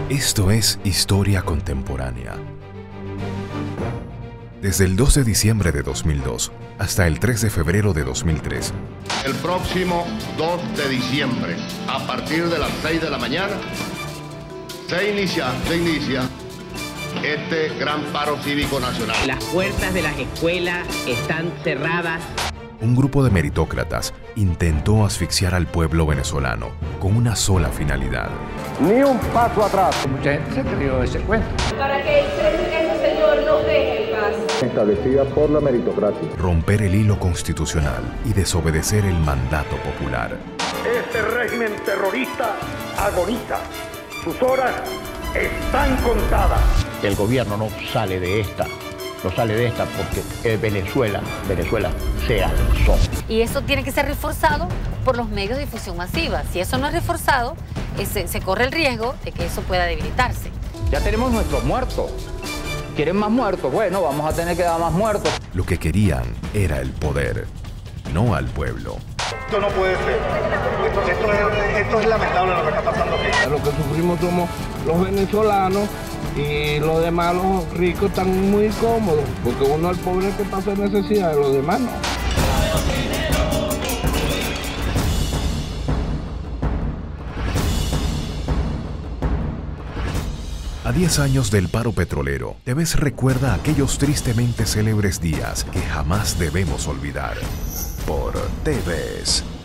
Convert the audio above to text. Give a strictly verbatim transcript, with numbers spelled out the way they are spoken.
Esto es Historia Contemporánea. Desde el dos de diciembre de dos mil dos hasta el tres de febrero de dos mil tres. El próximo dos de diciembre, a partir de las seis de la mañana, se inicia, se inicia este gran paro cívico nacional. Las puertas de las escuelas están cerradas. Un grupo de meritócratas intentó asfixiar al pueblo venezolano con una sola finalidad. Ni un paso atrás. Mucha gente se creyó ese cuento. Para que ese señor nos deje en paz. Establecida por la meritocracia. Romper el hilo constitucional y desobedecer el mandato popular. Este régimen terrorista agoniza. Sus horas están contadas. El gobierno no sale de esta. No sale de esta porque eh, Venezuela, Venezuela se alzó. Y eso tiene que ser reforzado por los medios de difusión masiva. Si eso no es reforzado, ese, se corre el riesgo de que eso pueda debilitarse. Ya tenemos nuestros muertos. ¿Quieren más muertos? Bueno, vamos a tener que dar más muertos. Lo que querían era el poder, no al pueblo. Esto no puede ser. Esto, esto, es, esto es lamentable lo que está pasando aquí. Lo que sufrimos somos los venezolanos. Y los demás, los ricos, están muy cómodos, porque uno al pobre que pasa necesidad, de los demás no. A diez años del paro petrolero, Tevez recuerda aquellos tristemente célebres días que jamás debemos olvidar. Por Tevez.